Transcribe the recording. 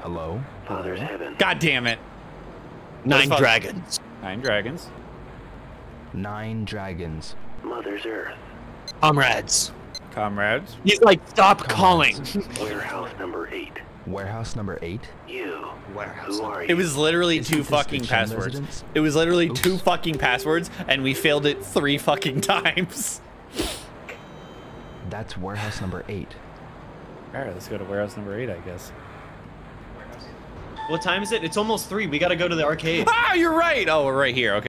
Hello? Father's heaven. God damn it. 9 dragons. 9 dragons. 9 dragons. Mother's earth. Comrades. Comrades. He's like, stop calling. Warehouse number 8. Warehouse number 8? You. Warehouse. Who are you? It was literally Isn't 2 this fucking the Shen passwords. residence? It was literally Oops. 2 fucking passwords, and we failed it 3 fucking times. That's warehouse number 8. Alright, let's go to warehouse number 8, I guess. What time is it? It's almost 3. We gotta go to the arcade. Ah, you're right! Oh, we're right here, okay.